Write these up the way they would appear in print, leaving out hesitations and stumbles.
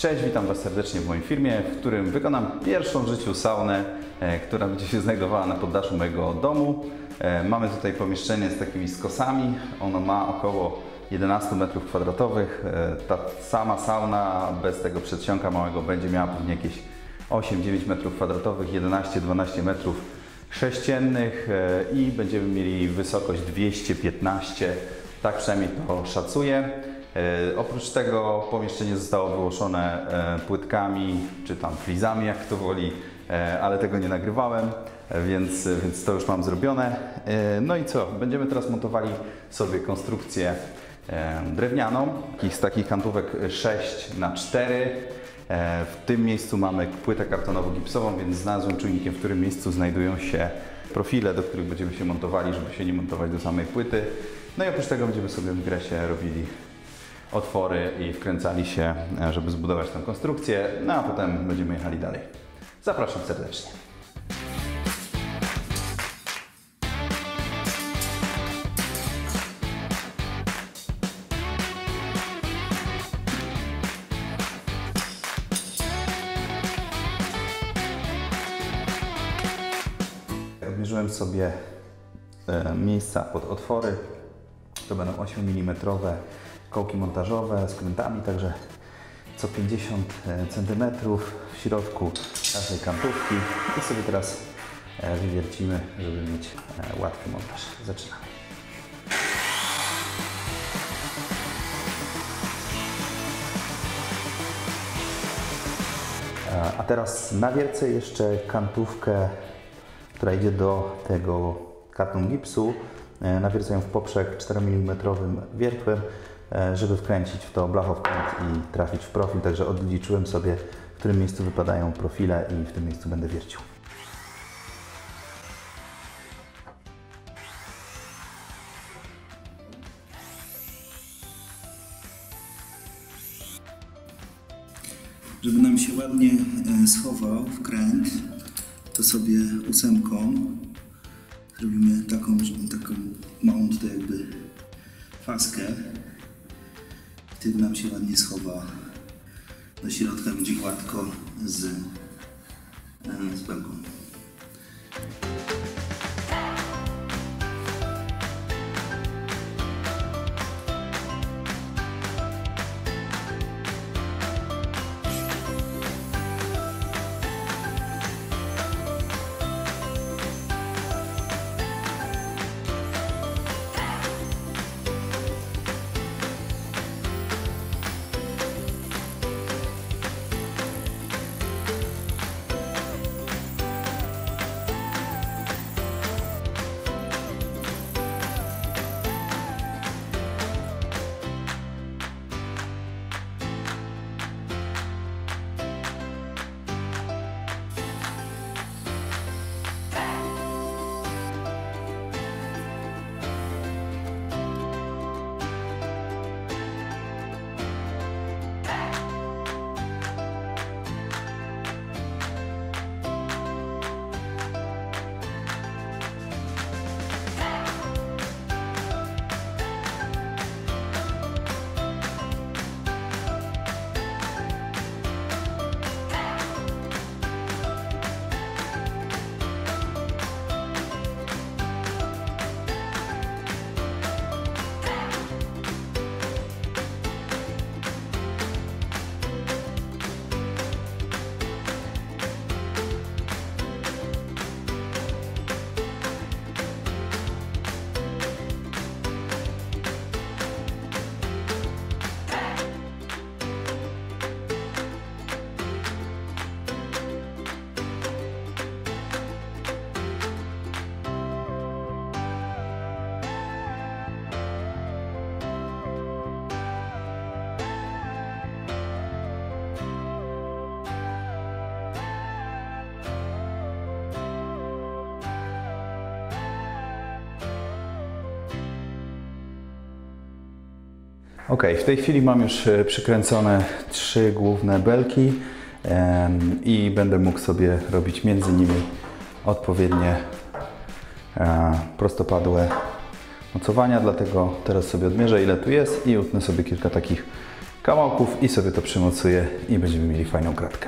Cześć, witam Was serdecznie w moim filmie, w którym wykonam pierwszą w życiu saunę, która będzie się znajdowała na poddaszu mojego domu. Mamy tutaj pomieszczenie z takimi skosami, ono ma około 11 m². Ta sama sauna bez tego przedsionka małego będzie miała pewnie jakieś 8-9 m², 11-12 m3 i będziemy mieli wysokość 215, tak przynajmniej to szacuję. Oprócz tego pomieszczenie zostało wyłożone płytkami, czy tam flizami, jak kto woli, ale tego nie nagrywałem, więc to już mam zrobione. No i co? Będziemy teraz montowali sobie konstrukcję drewnianą, z takich kantówek 6×4. W tym miejscu mamy płytę kartonowo-gipsową, więc znalazłem czujnikiem, w którym miejscu znajdują się profile, do których będziemy się montowali, żeby się nie montować do samej płyty. No i oprócz tego będziemy sobie w gresie robili otwory i wkręcali się, żeby zbudować tę konstrukcję, no a potem będziemy jechali dalej. Zapraszam serdecznie. Odmierzyłem sobie miejsca pod otwory. To będą 8 mm kołki montażowe z krętami, także co 50 cm w środku każdej kantówki i sobie teraz wywiercimy, żeby mieć łatwy montaż. Zaczynamy. A teraz nawiercę jeszcze kantówkę, która idzie do tego kartonu gipsu. Nawiercę ją w poprzek 4 mm wiertłem, żeby wkręcić w to blachowkręt i trafić w profil. Także odliczyłem sobie, w którym miejscu wypadają profile i w tym miejscu będę wiercił. Żeby nam się ładnie schował wkręt, to sobie 8 zrobimy taką małą tutaj jakby faskę. Wtedy nam się ładnie schowa do środka, będzie gładko z belką. Ok, w tej chwili mam już przykręcone 3 główne belki i będę mógł sobie robić między nimi odpowiednie prostopadłe mocowania, dlatego teraz sobie odmierzę, ile tu jest i utnę sobie kilka takich kawałków i sobie to przymocuję i będziemy mieli fajną kratkę.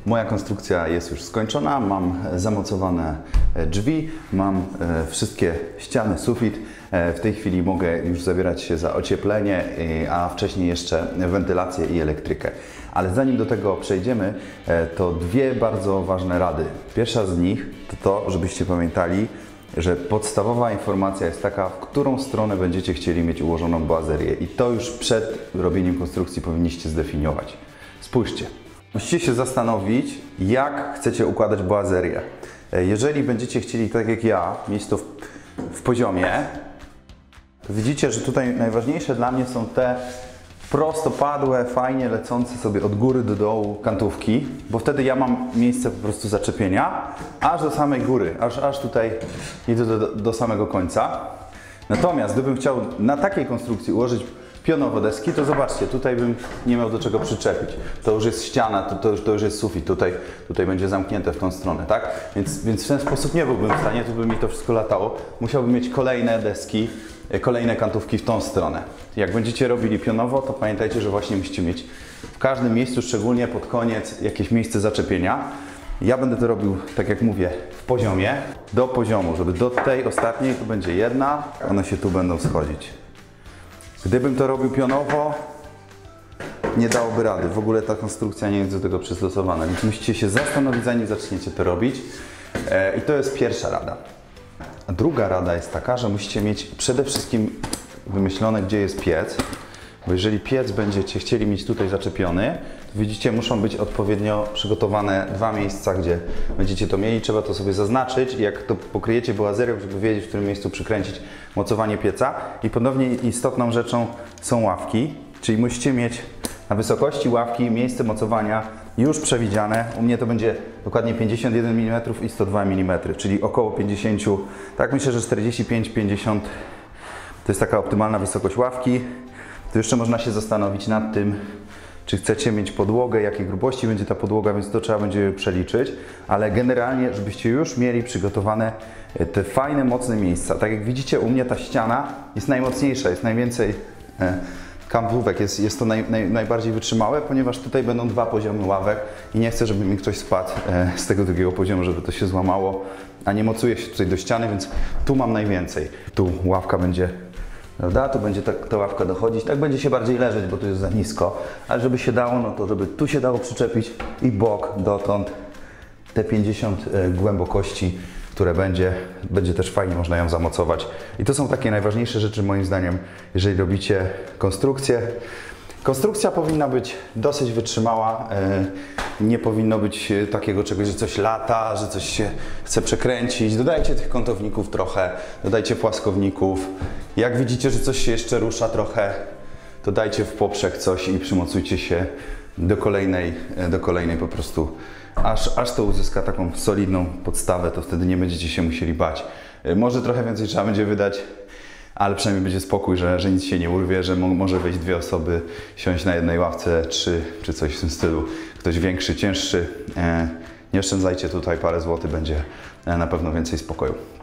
Moja konstrukcja jest już skończona, mam zamocowane drzwi, mam wszystkie ściany, sufit. W tej chwili mogę już zabierać się za ocieplenie, a wcześniej jeszcze wentylację i elektrykę. Ale zanim do tego przejdziemy, to dwie bardzo ważne rady. Pierwsza z nich to to, żebyście pamiętali, że podstawowa informacja jest taka, w którą stronę będziecie chcieli mieć ułożoną boazerię i to już przed robieniem konstrukcji powinniście zdefiniować. Spójrzcie. Musicie się zastanowić, jak chcecie układać boazerię. Jeżeli będziecie chcieli, tak jak ja, mieć to w poziomie, to widzicie, że tutaj najważniejsze dla mnie są te prostopadłe, fajnie lecące sobie od góry do dołu kantówki, bo wtedy ja mam miejsce po prostu zaczepienia aż do samej góry, aż tutaj idę do samego końca. Natomiast gdybym chciał na takiej konstrukcji ułożyć pionowo deski, to zobaczcie, tutaj bym nie miał do czego przyczepić. To już jest ściana, to już jest sufit, tutaj będzie zamknięte w tą stronę, tak? Więc w ten sposób nie byłbym w stanie, tu by mi to wszystko latało. Musiałbym mieć kolejne deski, kolejne kantówki w tą stronę. Jak będziecie robili pionowo, to pamiętajcie, że właśnie musicie mieć w każdym miejscu, szczególnie pod koniec, jakieś miejsce zaczepienia. Ja będę to robił, tak jak mówię, w poziomie, do poziomu, żeby do tej ostatniej tu będzie jedna, one się tu będą schodzić. Gdybym to robił pionowo, nie dałoby rady. W ogóle ta konstrukcja nie jest do tego przystosowana, więc musicie się zastanowić, zanim zaczniecie to robić. I to jest pierwsza rada. A druga rada jest taka, że musicie mieć przede wszystkim wymyślone, gdzie jest piec, bo jeżeli piec będziecie chcieli mieć tutaj zaczepiony, to widzicie, muszą być odpowiednio przygotowane dwa miejsca, gdzie będziecie to mieli. Trzeba to sobie zaznaczyć i jak to pokryjecie boazerią, żeby wiedzieć, w którym miejscu przykręcić mocowanie pieca. I ponownie istotną rzeczą są ławki, czyli musicie mieć na wysokości ławki miejsce mocowania już przewidziane. U mnie to będzie dokładnie 51 mm i 102 mm, czyli około 50, tak myślę, że 45-50 to jest taka optymalna wysokość ławki. Tu jeszcze można się zastanowić nad tym, czy chcecie mieć podłogę, jakiej grubości będzie ta podłoga, więc to trzeba będzie przeliczyć, ale generalnie, żebyście już mieli przygotowane te fajne, mocne miejsca. Tak jak widzicie, u mnie ta ściana jest najmocniejsza, jest najwięcej kantówek, jest to najbardziej wytrzymałe, ponieważ tutaj będą dwa poziomy ławek i nie chcę, żeby mi ktoś spadł z tego drugiego poziomu, żeby to się złamało, a nie mocuję się tutaj do ściany, więc tu mam najwięcej. Tu ławka będzie, prawda? Tu będzie ta ławka dochodzić, tak będzie się bardziej leżeć, bo tu jest za nisko, ale żeby się dało, no to żeby tu się dało przyczepić i bok dotąd, te 50 głębokości, które będzie też fajnie można ją zamocować. I to są takie najważniejsze rzeczy moim zdaniem, jeżeli robicie konstrukcję. Konstrukcja powinna być dosyć wytrzymała, nie powinno być takiego czegoś, że coś lata, że coś się chce przekręcić. Dodajcie tych kątowników trochę, dodajcie płaskowników. Jak widzicie, że coś się jeszcze rusza trochę, to dajcie w poprzek coś i przymocujcie się do kolejnej po prostu, aż to uzyska taką solidną podstawę, to wtedy nie będziecie się musieli bać. Może trochę więcej trzeba będzie wydać, ale przynajmniej będzie spokój, że nic się nie urwie, że może wejść dwie osoby, siąść na jednej ławce, czy coś w tym stylu. Ktoś większy, cięższy. Nie oszczędzajcie tutaj parę złotych, będzie na pewno więcej spokoju.